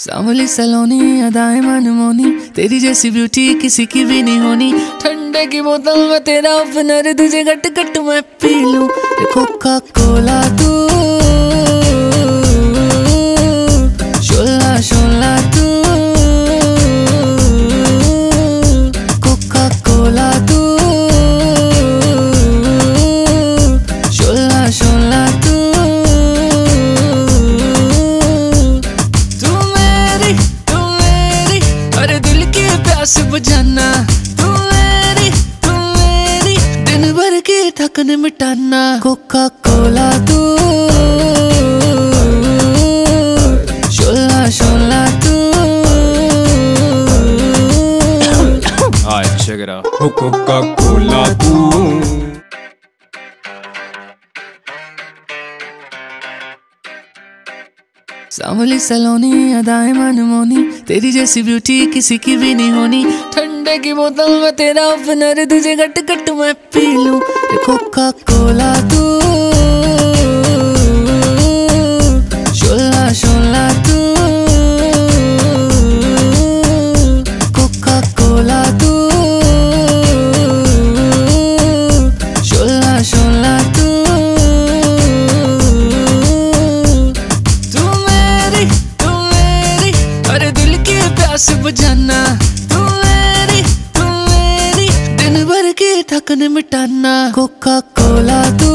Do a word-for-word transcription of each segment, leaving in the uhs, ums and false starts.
सांवली सलोनी अदाएं मनमोनी, तेरी जैसी ब्यूटी किसी की भी नहीं होनी। ठंडे की बोतल में तेरा ओपनर, तुझे गट गट मैं पी लूं। कोका कोला तू, शोला शोला तू, कोका कोला तू, शोला शोला तू। तू मेरी तू मेरी अरे दिल की प्यास बुझाना। तू मेरी तू मेरी दिन भर की थकन मिटाना। कोका कोला तू, शोला शोला तू। Alright, check it out. Coca Cola तू। सांवली सलोनी अदाएं मनमोनी, तेरी जैसी ब्यूटी किसी की भी नहीं होनी। ठंडे की बोतल में तेरा ओपनर, तुझे गट गट मैं पी लूं। कोका कोला तू, शोला शोला तू, कोका कोला तू, शोला शोला तू। अरे दिल की प्यास बुझाना। तू मेरी तू मेरी दिन भर की थकन मिटाना। कोका कोला तू,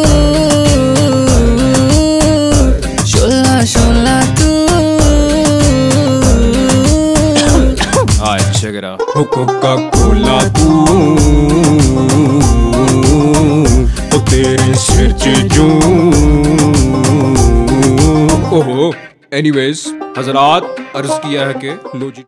शोला शोला तू। Alright, check it out. Coca Cola तू। ओ तेरे सिर च जूं। ओहो, एनीवेज हजरात अर्ज किया है कि लो जी।